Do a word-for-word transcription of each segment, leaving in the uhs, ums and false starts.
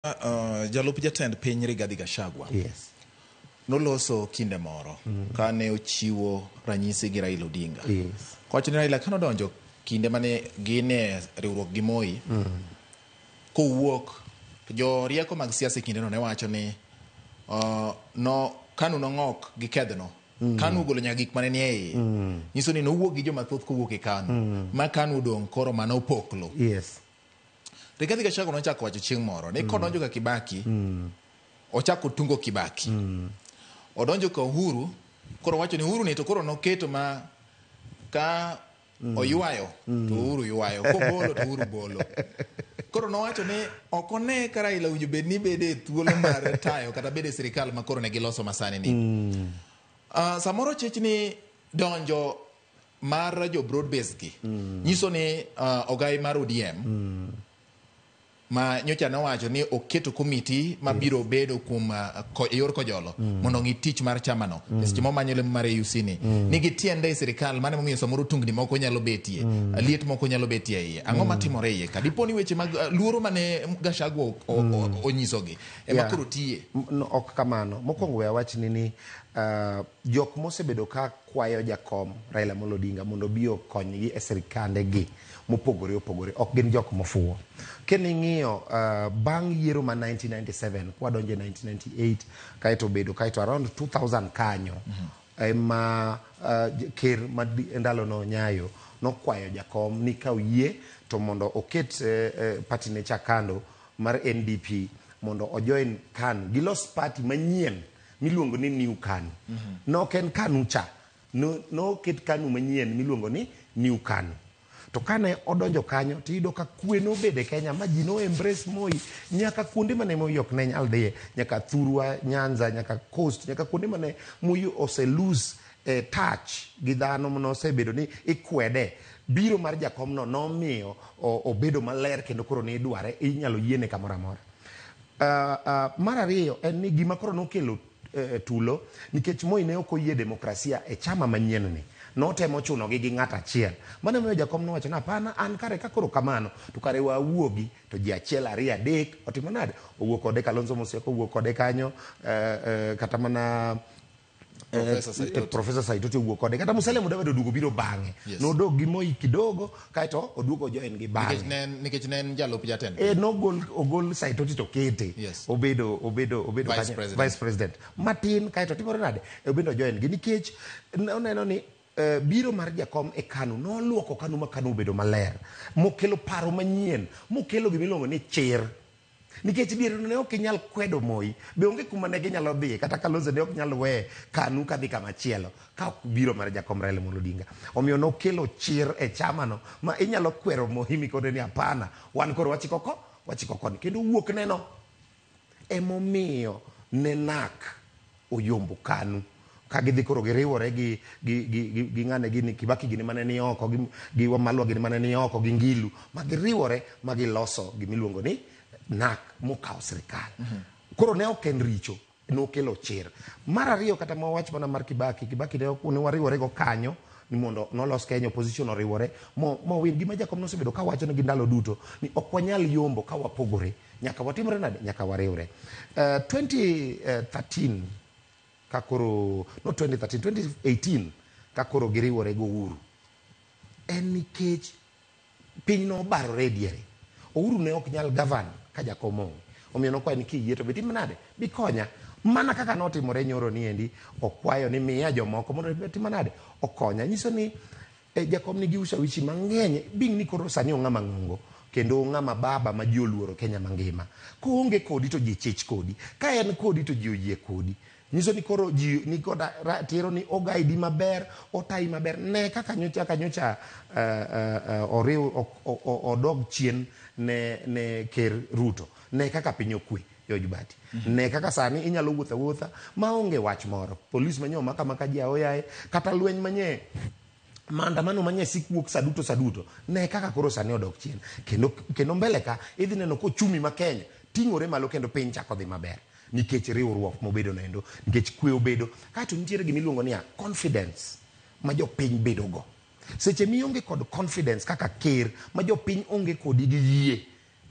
Uh, jalup jatend piny Rigathi Gachagua Yes. noloso kinde moro mm. kane ochiwo ranyisi gi Raila Odinga. Yes. Kowacho ni Raila kane odonjo kinde mane gine riwruok gi Moi mm. kowuok jo rieko mag siasa kinde no ne wacho ni uh, no kanu nong'ok gi kedhno mm. kanu golo nyaka gik mane ni e iye mm. nyiso ni nowuok gi joma thoth kowuok e kanu mm. ma kanu odong' koro mana opoklo. Yes. Rigathi Gachagua nochako wacho chieng' moro ni kodonjo ka Kibaki mm. ochako tungo Kibaki mm. odonjo ka Uhuru koro wacho ni Uhuru ni to koro noketo ma ka mm. oywayo mm. to Uhuru ywayo kobolo to Uhuru bolo koro nowacho ni okone ka Raila winjo bed ni bede thuolo mar tayo kata bede sirikal ma koro ne giloso masani ni mm. uh, samoro chich ni donjo mar jo broad based gi mm. nyiso ni uh, ogai mar O D M mm. ma nyocha nowacho ni oketo komiti mabiro yes. bedo kuom uh, ko, yor kojolo mm. mondo ngi tich mar chamano mm. seche momanyo lemo mar U C ni mm. nigi tiende e sirikal mane momiyo samoro tungni moko nyalo betie mm. liet moko nyalo betie iye ang'o mm. matimore iye ka diponi weche mag uh, luoro mane Gachagua mm. onyisogi ema yeah. koro tie no, ok kamano mokwongo we awachni ni uh, jok mosebedo ka kwayo jakom Raila Amolo Odinga mondo bi okonygi e sirikande gi mopogore opogore ok gin jok mofuwo kening'iyo uh, bang' yiero ma nineteen ninety-seven kwa donje nineteen ninety-eight kaito bedo kaito around two thousand kanyo mm-hmm. ema uh, ker ndalo no Nyayo nokwayo jakom ni ka oyie to mondo oket uh, uh, party ne chakando mar N D P mondo ojoin KANU gilos party manyien miluongo ni New KANU mm-hmm. no ken KANU cha no no ket KANU manyien miluongo ni New KANU to kane odonjo kanyo to iyudo ka kwe nobede Kenya ma ji no embrace Moi nyaka kuonde mane Moi ok ne nyal dhiye nyaka Thurwa, Nyanza, nyaka Coast, nyaka kuonde mane Moi ose lose eh, touch gi dhano mosebedo ni ikwede biro mar jakomno nomiyo obedo maler kendo koro ne idware inyalo yiene kamoro amora. Uh, uh, mar ariyo en ni gima koro nokelo uh, tulo nikech Moi ne ok oyie demokrasia e chama manyien ni no temo chuno gi gi ng'at achiel mane miyo jakom nowacho na hapana an kare ka koro kamano to kare wawuogi to ji achiel ariyo adek otimo nade owuok kode Kalonzo Musyoka owuok kode kanyo uh, uh, kata mana Professor Saitoti, eh, Professor Saitoti owuok kode kata Musalia Mudavadi oduogo biro bang'e yes. nodog gi Moi kidogo kaito oduogo join gi bang'e nikech ne en jalup jatend e nogol ogol Saitoti to kete yes. obedo obedo obedo vice president, vice president. Matin kaito timore nade e obedo join gi nikech oneno ni Uh, biro mar jakom e KANU noluoko KANU ma KANU bedo maler mokelo paro manyien mokelo gimiluongo ni chir nikech dier ne ok inyal kwedo Moi be onge kuma ne ginyalo dhi kata Kalonzo ne ok nyal we KANU kadhi kama chielo ka biro mar jakom Raila Amolo Odinga omiyo nokelo chir e chama no ma inyalo kwero Moi mikode ni hapana wan koro wachikoko wachikoko kendo wuok neno emomiyo ne nak oyombo KANU ka gidhi koro giriwore gi gi gi gi ngane gini Kibaki gini mane ni oko gi gi Wamalwa gini mane ni oko gi Ngilu ma giriwore ma giloso gimiluongo ni nak mokaw sirikal mm-hmm. koro ne ok en richo no kelo chir mar ariyo kata ma wach mana mar Kibaki Kibaki ne ne wariwore go kanyo ni mondo nolos Kenya opposition oriwore mo mo win gima jakom nosebedo ka wacho gi ndalo duto ni ok wanyal yombo ka wapogore nyaka watimre nade nyaka wariwre uh, twenty thirteen kakoro no twenty thirteen twenty eighteen kakoro giriwore go Uhuru en nikech piny no barore diere Uhuru ne ok nyal govern ka jakomo omiyo nokwayo ni kiyie to betim nade bikonya mana kaka notimore nyoro ni endi okwayo ni miya jomoko mondo betim nade okonya nyiso ni e jakom ni gi ushawishi mang'eny bing ni koro sani ong'ama ng'ongo kendo ng'ama baba ma ji oluoro Kenya mangima ko onge kodi to ji chich kodi ka en kodi to ji oyie kodi nyiso ni koro ji ni koda ratiro ni ogaidi maber otai maber ne kaka nyocha kanyocha uh, uh, uh, oriw odog chien ne ne ker Ruto ne kaka piny okwe George Bati mm-hmm. ne kaka sani inyalo wuotha wuotha ma onge wach moro polis manyo maka maka ji aoyaye kata lweny manye maandamano manye sikwuok saduto saduto ne kaka koro sani odog chien kendo kendo mbele ka idhi neno ko chumi ma Kenya ting'ore malo kendo piny chako dhi maber nikech riwruok mobedo nendo nikech kwe obedo kato nitiere gimiluongo ni confidence ma jopiny bedo go seche mionge kod confidence kaka ker ma jopiny onge kodi gi yie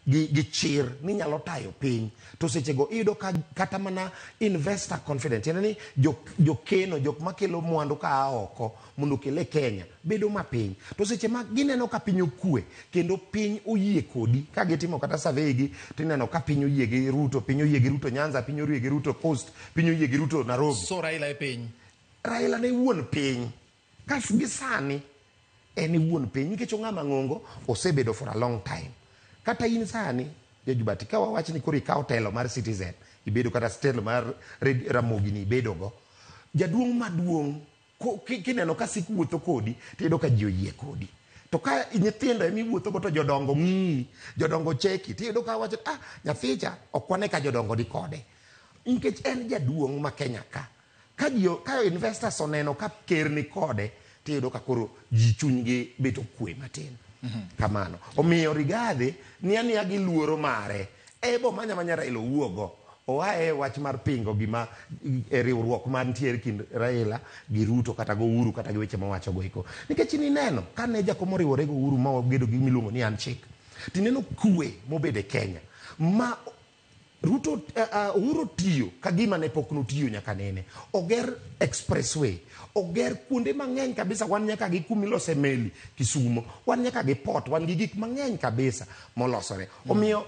gi, gi chir ni nyalo tayo piny, to sechego iyudo ka kata mana investor confidence, yani ni jok, jokeno jok makelo mwandu ka oko mondo kele Kenya bedo mapiny, to seche ma gineno ka piny okue kendo piny oyie kodi, ka gitimo kata survey gi tineno ka piny oyie gi Ruto, piny oyie gi Ruto Nyanza, piny oyie gi Ruto Coast, piny oyie gi Ruto Nairobi. So Raila e piny. Raila ne wuon piny. Kas gi sani en wuon piny nikech ong'ama ng'ongo, osebedo for a long time. Kata in sani Jojubati ka wawach ni koro ikaw telo mar Citizen, ibedo kata telo mar Ramogi ni ibedo go, jaduong' maduong' kineno ka sik wuotho kodi tiyudo ka ji oyie kodi, to ka nyithindo emi wuotho go to jodongo ng'i, jodongo cheki, tiyudo ka wacho ah nyathicha ok wane ka jodongo ni kode, nikech en jaduong' ma Kenya ka. Ka dio, ka investors oneno ka ker ni kode, tiyudo ka koro ji chunygi beto kwe matin. Mm-hmm. Kamano omiyo Rigathi ni ania gi luoro mare ebo manya manya Raila wuogo oae wach mar pingo gima e riwruok mantiere kind Raila gi Ruto kata go Uhuru kata gi weche mawacho go iko, nikech ni neno ka ne jakomo riwore go Uhuru ma ogedo gi miluongo ni handshake, tineno kwe mobede Kenya ma Ruto uh, Uhuru tiyo kagima ne pok notiyo nyaka nene, oger expressway, oger kuonde mang'eny kabisa, wan nyaka gi kumilose meli Kisumo, wan nyaka gi port, wan gi gik mang'eny kabisa molosore. Mm. Omiyo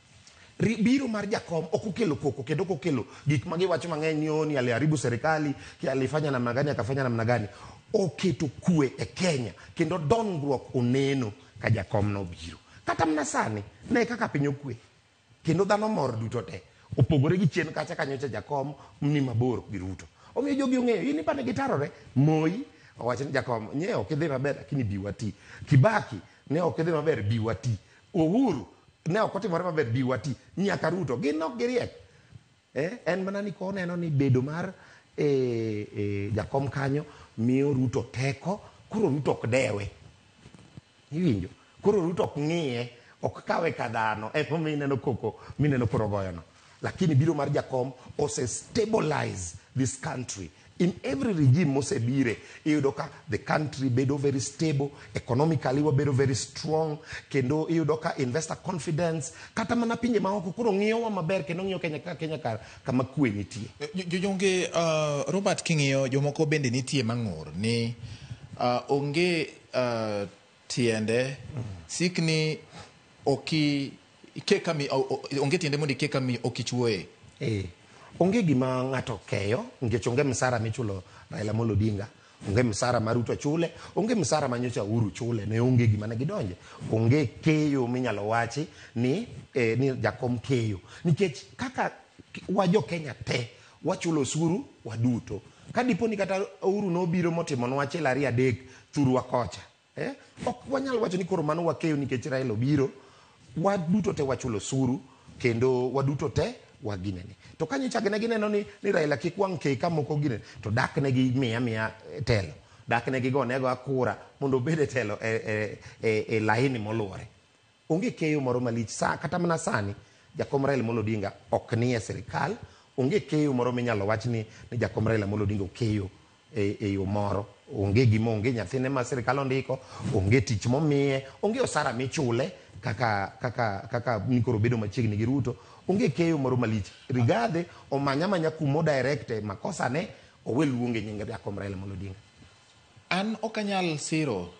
biro mar jakom okukelo koko kendo okukelo gik magiwacho mang'eny ni oni aliharibu serikali, ki alifanya namna gani akafanya namna gani, oketo kwe e Kenya kendo dongruok oneno ka jakom no biro. Kata mnasani ne kaka piny okwe kendo dhano mor duto te, opogore gi chien kacha kanyocha jakom ni mabor gi Ruto. Omiyo jogi ong'eyo ini pane gitarore. Moi owacho ni jakom nye ok idhi maber lakini biwati, Kibaki ne ok idhi maber biwati, Uhuru ne ok otimore maber biwati, nyaka Ruto gin ok giriek. Eh, en mana ni ko neno ni bedo mar eh, eh, jakom kanyo miyo Ruto teko, koro Ruto ok dewe. Iwinjo? Koro Ruto ok ng'iye, ok kawe kadhano, e po mineno koko, mineno koro goyono. Lakini biro mar jakom ose stabilize this country. In every regime mose bire, iyudo ka the country bedo very stable, economically wabedo very strong, kendo iyudo ka investor confidence, kata mana pinje maoko kuro ng'iyo wa maber, kendo ng'iyo Kenya ka Kenya ka kama kwe nitie. Jonge uh, Robert king'iyo jomoko bende nitie mang'ur ni uh, onge uh, tiende mm. sikni oki keka mi onge tiende mondi keka mi okichwoe. Eh. Onge gima ng'ato keyo, nikech onge msara michulo Raila Amolo Odinga, onge msara ma Ruto chule, onge msara ma nyocha Uhuru chule, ne onge gima ne gidonje. Onge keyo minyalo wachi ni eh, ni jakom keyo. Nikech kaka wajo Kenya te, wachulo osuru waduto. Kadipo ni kata Uhuru no biro motimo nwache lari adek thuru wakocha. Eh? Ok wanyalo wacho ni koro mano wakeyo nikech Raila obiro, waduto te wachulo osuru, kendo waduto te waginene. To kanyo chagene gineno ni, ni Raila kik wang' kei ka moko ginene, to dak ne gi miya miya telo. Dak ne gi go nego akura, mondo bede telo e, e, e, e laini moluore. Onge keyo moro malich, sa, kata mana sani, jakom Raila Amolo Odinga ok ni e serikal, onge keyo moro minyalo wach ni, ni jakom Raila Amolo Odinga okeyo e, e yo moro. Onge gimo, onge nyathine ma serikal ondiko, onge tich momiye, onge osara michule, kaka, kaka, kaka nikoro bedo machiegni gi Ruto, onge keyo moro malich. Rigathi omanya manya kumo directe makosa ne owe luonge nyinge jakom Raila Amolo Odinga. An okanyal siro